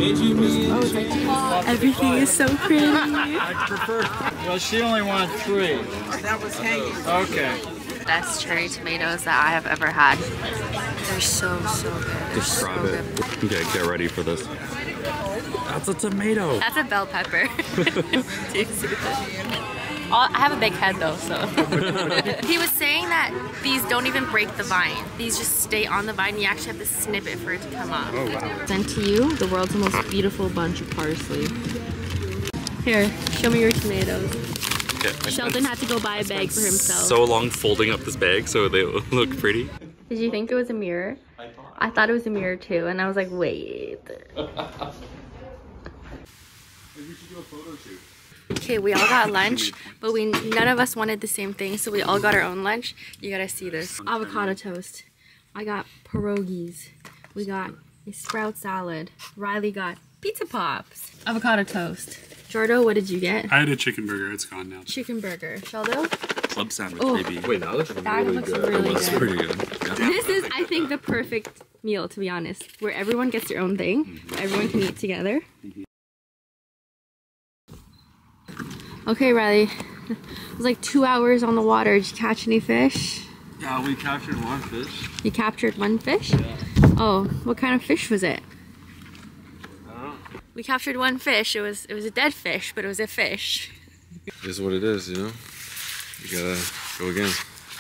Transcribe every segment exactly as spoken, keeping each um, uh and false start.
Oh, everything is so pretty. I prefer. Well, she only wanted three. That was hanging. Okay. Best cherry tomatoes that I have ever had. They're so, so good. Describe so it. Good. Okay, get ready for this. That's a tomato. That's a bell pepper. Do you see that? I have a big head though, so. He was saying that these don't even break the vine. These just stay on the vine. You actually have to snip it for it to come off. Oh, wow. Sent to you the world's most beautiful bunch of parsley. Here, show me your tomatoes. Okay, Sheldon had to go buy a bag for himself. So long folding up this bag so they look pretty. Did you think it was a mirror? I thought it was a mirror too, and I was like, wait. Okay, we all got lunch, but we none of us wanted the same thing, so we all got our own lunch. You gotta see this. Avocado toast. I got pierogies. We got a sprout salad. Riley got pizza pops. Avocado toast. Jordo, what did you get? I had a chicken burger. It's gone now. Chicken burger. Sheldon? Club sandwich, Oh. baby. Wait, that looks That really looks good. really It looks good. pretty good. Yeah. This is, I think, the perfect meal, to be honest, where everyone gets their own thing. Everyone can eat together. Okay, Riley. It was like two hours on the water. Did you catch any fish? Yeah, we captured one fish. You captured one fish? Yeah. Oh, what kind of fish was it? I don't know. We captured one fish. It was it was a dead fish, but it was a fish. It is what it is, you know? You gotta go again.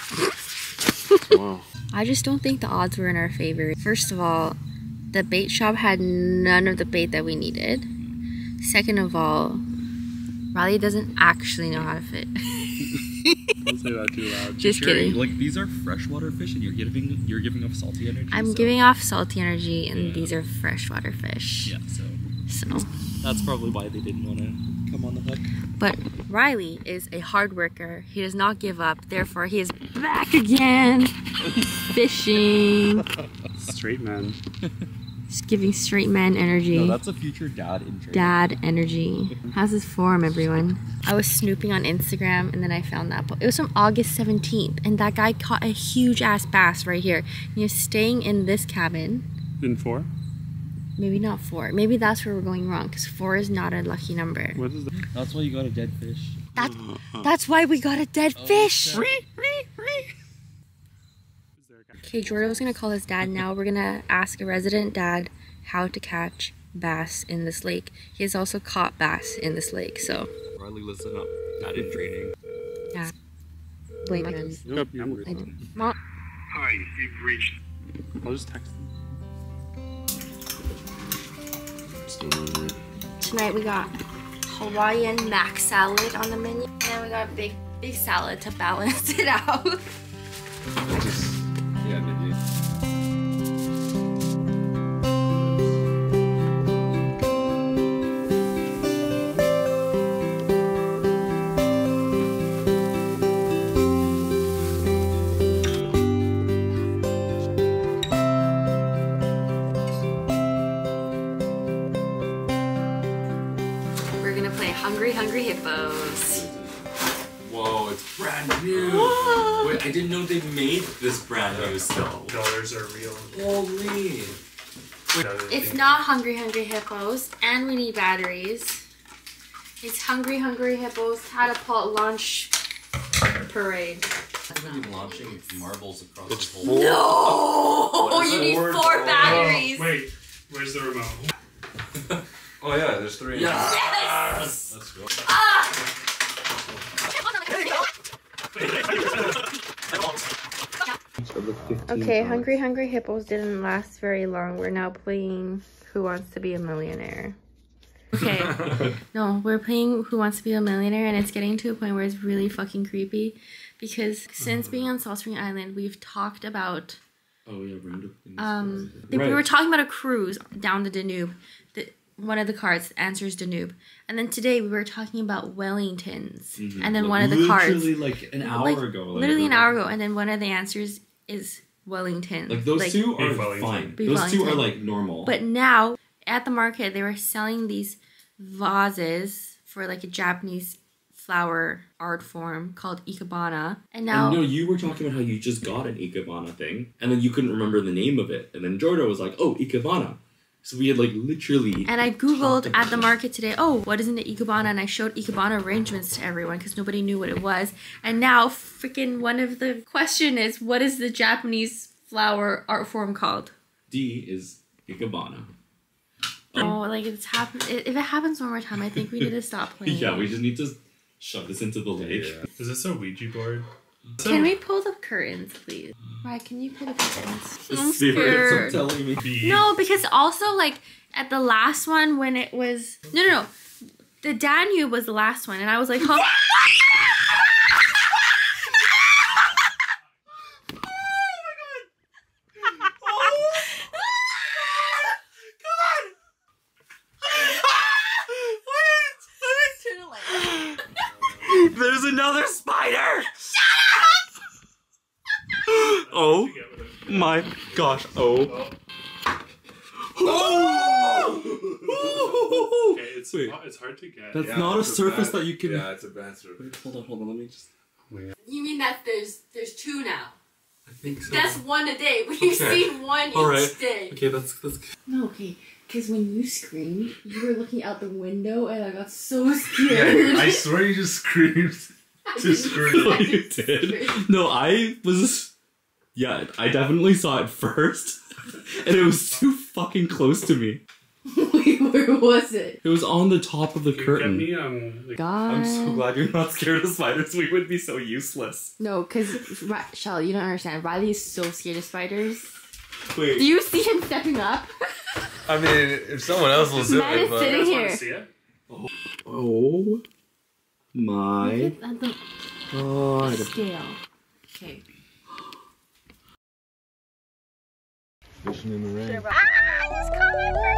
Wow. I just don't think the odds were in our favor. First of all, the bait shop had none of the bait that we needed. Second of all, Riley doesn't actually know how to fit. Don't say that too loud. Just kidding. Like, these are freshwater fish and you're giving you're giving off salty energy. I'm so. giving off salty energy, and Yeah. these are freshwater fish. Yeah, so So, that's probably why they didn't want to come on the hook. but Riley is a hard worker. He does not give up. Therefore, he is back again, fishing. Straight man. Just giving straight man energy. No, that's a future dad in training. Dad energy. How's this form, everyone? I was snooping on Instagram and then I found that. It was from August seventeenth, and that guy caught a huge ass bass right here. He was staying in this cabin. In four? Maybe not four. Maybe that's where we're going wrong, because four is not a lucky number. What is that? That's why you got a dead fish. That, that's why we got a dead fish. Okay, Jordan's gonna call his dad now. We're gonna ask a resident dad how to catch bass in this lake. He has also caught bass in this lake, so. Riley, listen up. Dad in training. Yeah. Wait, man. Yep, I'm I do. Mom. Hi, you've reached. I'll just text them. Tonight we got Hawaiian mac salad on the menu, and then we got big, big salad to balance it out. Yeah, did you? We're gonna play Hungry Hungry Hippos. Whoa, it's brand new. Whoa. Wait, I didn't know they made this brand new still. Dollars are real. Holy. It's not Hungry Hungry Hippos, and we need batteries. It's Hungry Hungry Hippos Catapult Launch Parade. I'm gonna be launching marbles across the whole. No! You need Word four for- batteries. Oh, wait, where's the remote? Oh yeah, there's three. in Yes! Yes! Let's go. Ah! Okay, Hungry Hungry Hippos didn't last very long. We're now playing Who Wants to Be a Millionaire. Okay, no, we're playing Who Wants to Be a Millionaire, and it's getting to a point where it's really fucking creepy, because since being on Salt Spring Island, we've talked about Oh yeah, random things. um Right. we were talking about a cruise down the Danube. The, one of the cards answers Danube, and then today we were talking about Wellingtons, Mhm. and then Like, one of the cards literally like an hour like, ago. Like, literally an hour ago, and then one of the answers is Wellington. Like those two are Beef Wellington. fine. Beef Those two are Wellington. like normal. But now at the market they were selling these vases for like a Japanese flower art form called ikebana, and now And no, you were talking about how you just got an ikebana thing, and then you couldn't remember the name of it, and then Jordan was like, "Oh, ikebana," So we had like literally. And I googled at the market today, oh, what is in the ikebana? And I showed ikebana arrangements to everyone because nobody knew what it was. And now freaking one of the question is, what is the Japanese flower art form called? D is ikebana. Um, oh, like it's happen. If it happens one more time, I think we need to stop playing. Yeah, we just need to shove this into the lake. Yeah. Is this a Ouija board? Can we pull the curtains, please? Right, can you pull the curtains? The I'm spirits scared. are telling me. No, because also like at the last one when it was no no no, the Danube was the last one, and I was like, huh. There's another spider! Shut up! Oh my gosh. Oh. Oh! Okay, it's, Wait. it's hard to get. That's Yeah, not a it's surface bad- that you can. Yeah, it's a bad surface. Wait, hold on, hold on. Let me just. You mean that there's there's two now? I think so. That's one a day. We've Okay. seen one All right. each day. Okay, that's that's. No, okay. Because when you screamed, you were looking out the window, and I got so scared. I swear you just screamed. Just screamed. No, you did. No, I was. Yeah, I definitely saw it first, and it was too fucking close to me. Wait, where was it? It was on the top of the Get curtain. me, um, like, God. I'm so glad you're not scared of spiders. We would be so useless. No, because, Shell, you don't understand. Riley is so scared of spiders. Wait. Do you see him stepping up? I mean, if someone else will do Man it, is but sitting you guys here. want to see it? Oh my. Look at the God. scale. Okay. fishing in the rain. Ah, he's coming for